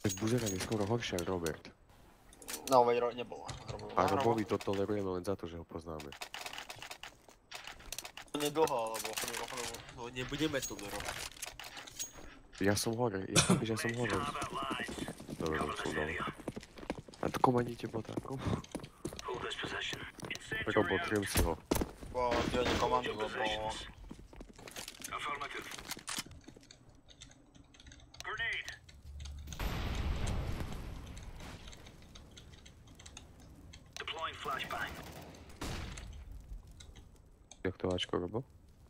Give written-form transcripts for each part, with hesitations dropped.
Tak Buzerán je skoro horšie ako Robert. No, veď nebolo. A Robovi to tolerujeme len za to, že ho poznáme. Nedlho, lebo no, nebudeme tolerovať. Ja som hore, ja chápeš, ja som hore. Dobre, som dole. A to komaníte bota, kom? Robot, riem si ho. Bo ja nekomandujem, lebo... Jak to Ačko, Robo?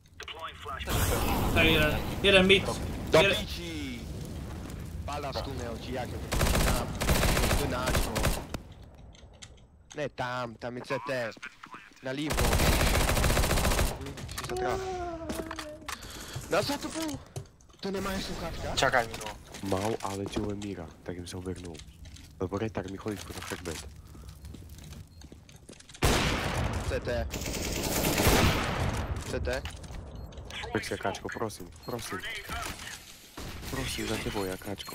Tady jeden mid. Do piči! Pala z tunel, či jak je to tam. To je náčko. Ne tam, tam je CT. Nalivo. Si sa traf. Nazad to bol! To nemáš sluchátka? Čakaj mi, no. Mal, ale ti len Míra, tak im sa obernul. Lebo retard mi chodí skoro checkbait. CT. CT. Pexia, Káčko, prosím, prosím. Prosím, za tebou, ja, Káčko.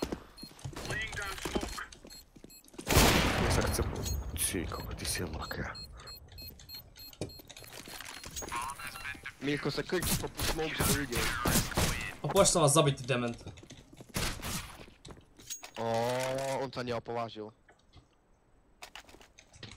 Ja sa chcem... Ty, koko, ty si lakra. Milko sa krčí po smoke za ľudí. Poď sa vás zabiť, ty dement. On sa neopovážil.